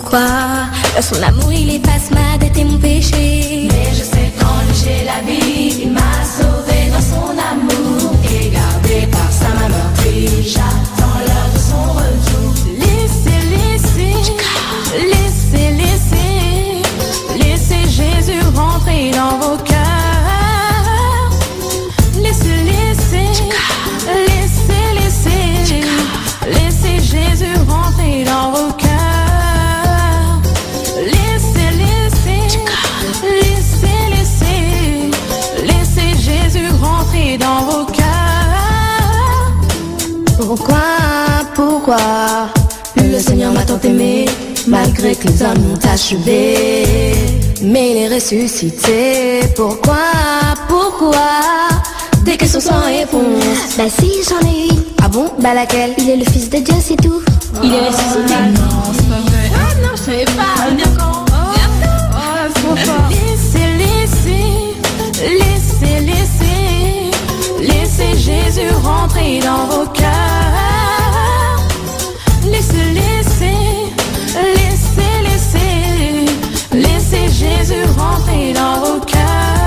Pourquoi dans son amour il efface ma dette et mon péché. Mais je sais qu'en lui j'ai la vie. Il m'a sauvé dans son amour et gardé par sa main meurtrie. J'attends l'heure de son retour. Laissez, laissez Jésus rentrer dans vos cœurs. Laissez Jésus rentrer dans vos cœurs. Laissez Jésus rentrer dans vos cœurs. Pourquoi le Seigneur m'a tant aimé, malgré que les hommes m'ont achevé, mais il est ressuscité. Pourquoi des questions sans réponse. Bah si, j'en ai une. Ah bon? Bah laquelle? Il est le fils de Dieu, c'est tout. Il est ressuscité. Ah non, c'est pas vrai. Ah non, je savais pas. Viens quand? Trop fort. Laissez Jésus rentrer dans vos cœurs. Laissez Jésus rentrer dans vos cœurs.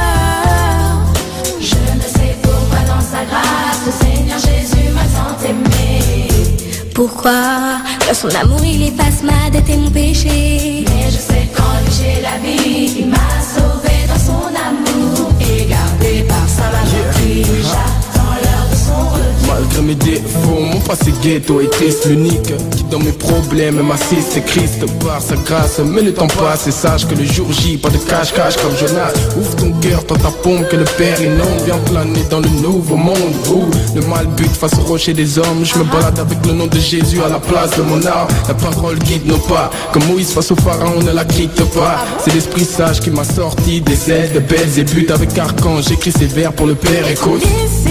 Je ne sais pourquoi dans sa grâce le Seigneur Jésus m'a tant aimé. Pourquoi dans son amour il efface ma dette et mon péché. Mais je sais qu'en lui j'ai la vie. Il m'a sauvé dans son amour et gardé par sa main meurtrie. J'attends l'heure de son retour. Malgré mes défauts, mon passé ghetto est triste. L'unique qui dans mes problèmes m'assiste, c'est Christ par sa grâce. Mais le temps passe et sache que le jour J, pas de cache-cache comme Jonas. Ouvre ton cœur, tends ta pompe, que le Père inonde. Viens planer dans le nouveau monde où le mal bute face au rocher des hommes. Je me balade avec le nom de Jésus à la place de mon art. La parole guide nos pas, comme Moïse face au pharaon, ne la quitte pas. C'est l'esprit sage qui m'a sorti des ailes de Belzébuth. Avec archange, j'écris ces vers pour le Père, écoute.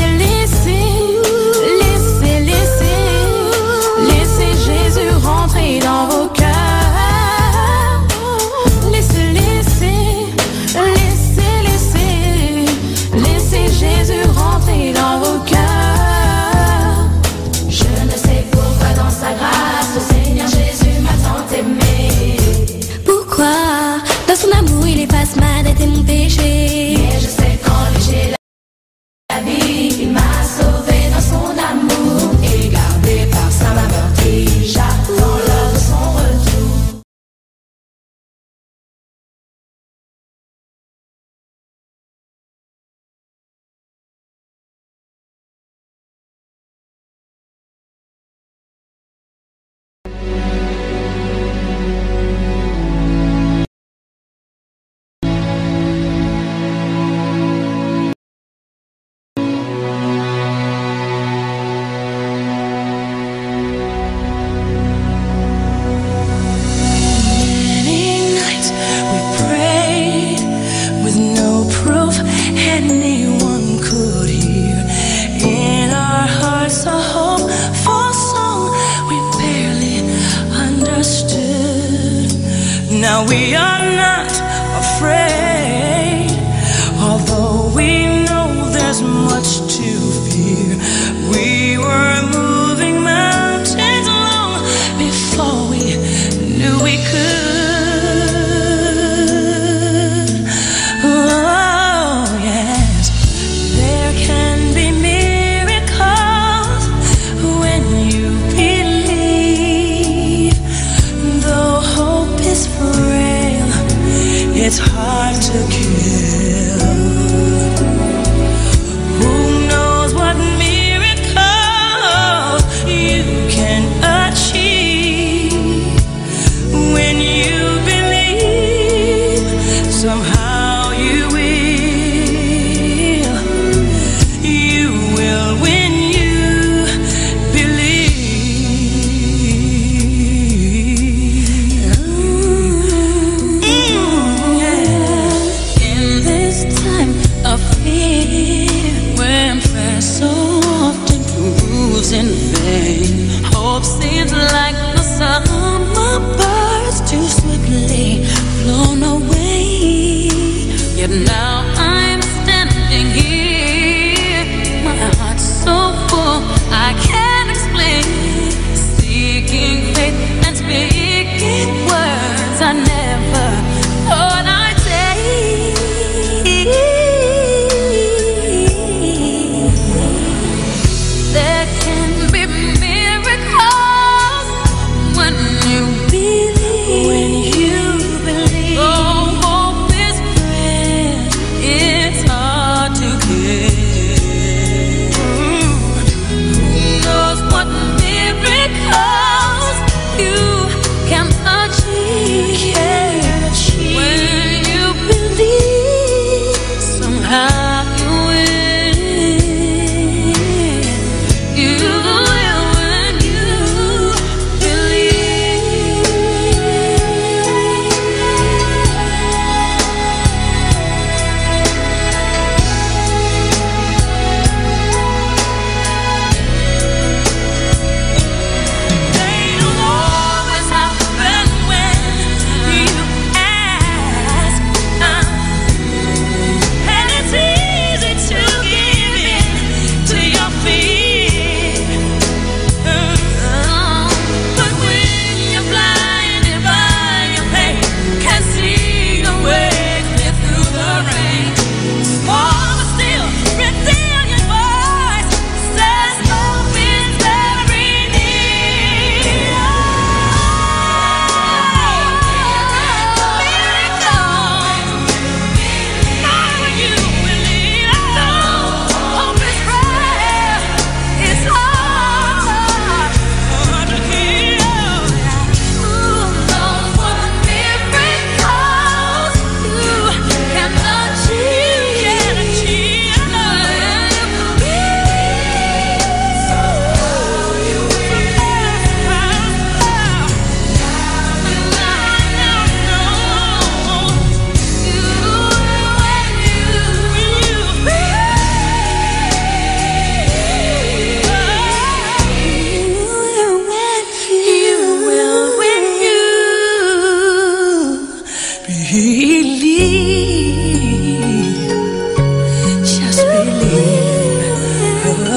Laissez Jésus rentrer dans vos cœurs. Laissez Jésus rentrer dans vos cœurs. Je ne sais pourquoi dans sa grâce le Seigneur Jésus m'a tant aimé. Pourquoi dans son amour il efface ma dette et mon péché. Mais je sais qu'en lui j'ai la vie. Il m'a sauvé dans son amour et gardé par sa main meurtrie. J'attends l'heure de son retour. Now we are not afraid, although we know there's much to fear. We were moving mountains long before we knew we could. Oh yes, there can be miracles when you believe. Though hope is frail, it's hard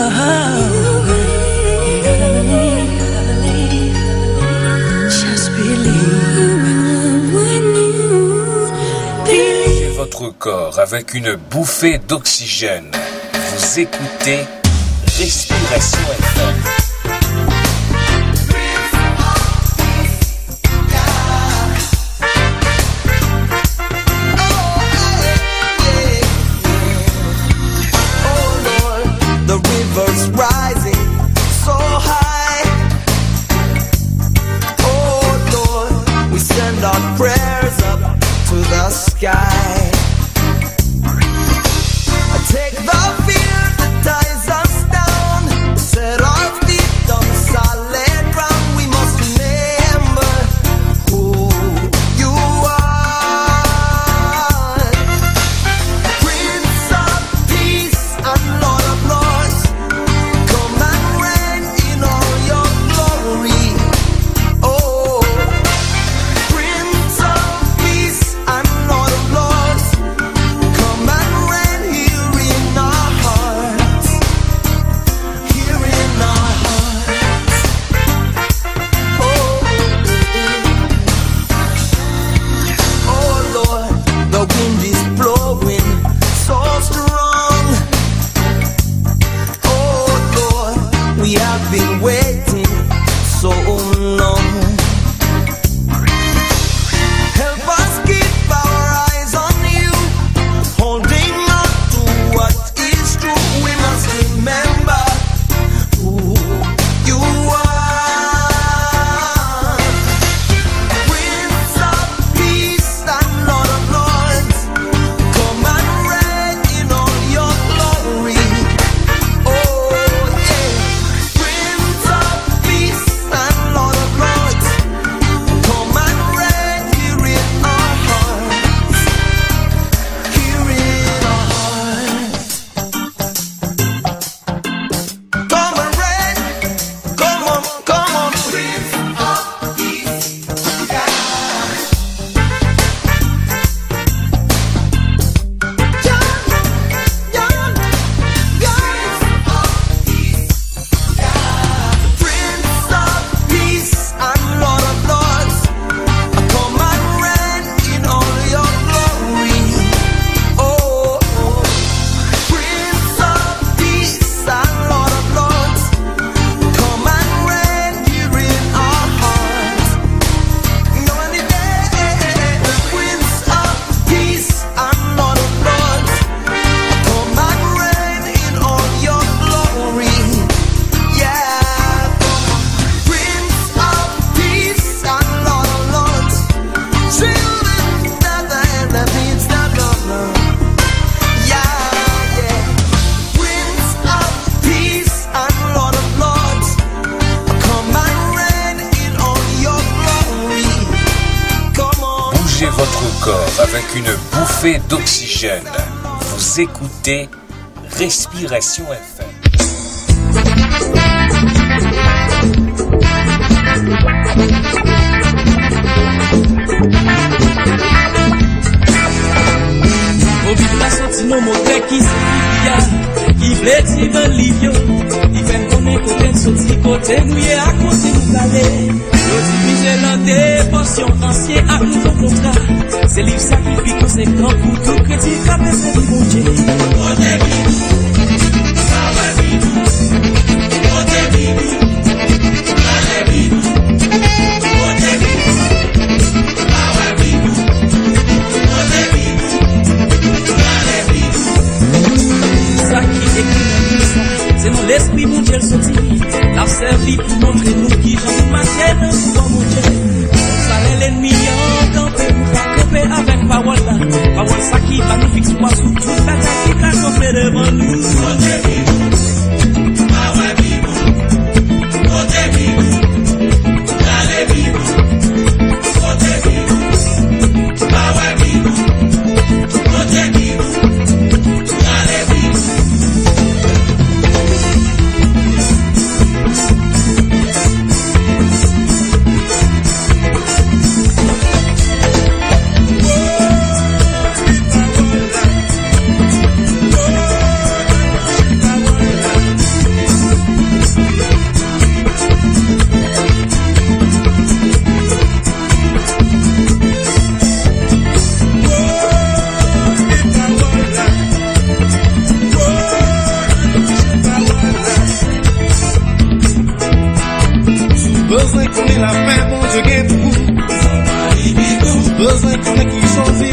Votre corps avec une bouffée d'oxygène. Vous écoutez Respiration FM. The river's rising so high. Oh Lord, we send our prayers up to the sky. Take the fear that ties us down, set our feet on solid ground. We must remember who you are. Prince of Peace and Lord of Lords, come and reign in all your glory. Oh, Prince of Peace and Lord of Lords, come and reign here in our hearts, here in our hearts. Oh Lord, the wind is blowing so strong. Oh Lord, we have been waiting so long. Help us keep our eyes on you, holding on to what is true. We must remember who you are. Prince of Peace and Lord of Lords, come and reign in all your glory. Oh yeah, Prince of Peace and Lord of Lords, come and reign here in our hearts, here in our hearts. Come and reign, come on, Prince of Peace, yeah. Prince of Peace and Lord of Lords, come and reign in all your glory. Oh, Prince of Peace and Lord of Lords, come and reign here in our hearts. No any day, Prince of Peace and Lord of Lords, come and reign in all your glory. Yeah, Prince of Peace and Lord of Lords, children together and that means that love. Yeah, yeah. Prince of Peace and Lord of Lords, come and reign in all your glory. Come on. Bougez votre corps avec une bouffée d'oxygène. Vous écoutez Respiration FM. Au vif la sorti nos mots qui s'y qui voulait dire un livre, il fait qu'on est côté sorti côté mouillé à cause nous aller. Yo divisé l'un des pensions anciens à nouveau contrat. C'est livre sacrifice conséquent pour tout chrétien qui a besoin de bon Dieu. C'est dans l'esprit mon Dieu sorti, la servi pour montrer nous qui j'en marcher dans ce mon Dieu. On s'allait l'ennemi en camper, nous pas camper avec parole là. Parole ça qui va nous fixer sous toute la terre qui va camper devant nous. la paix, bon Dieu, gain pour vous. Besoin de qui choisit